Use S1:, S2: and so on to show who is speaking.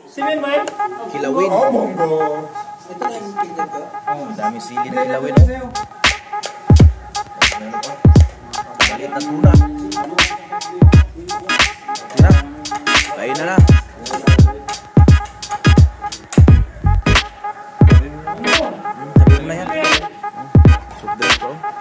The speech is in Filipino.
S1: Kilawin.
S2: Oh, monggo.
S3: Ito na yung finger ko.
S1: Daming sili na kilawin, oh. Meron pa. Maliit na tuna. Tira. Kain na na. Sabi mo na yan. Soft drink ko.